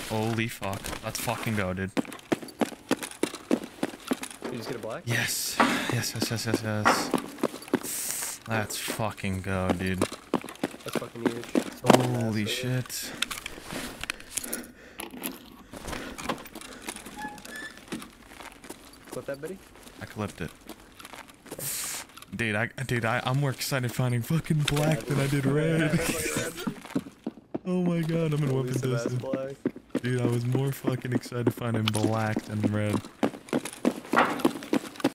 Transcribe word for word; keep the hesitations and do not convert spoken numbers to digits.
Holy fuck. Let's fucking go, dude. Did you just get a black? Yes. Yes, yes, yes, yes, yes. Let's fucking go, dude. That's fucking huge. Holy shit. Clip that, Betty? I clipped it. Dude, I dude, I, I'm more excited finding fucking black than I did red. Oh my god, I'm in weapon distance. Dude, I was more fucking excited finding black than red.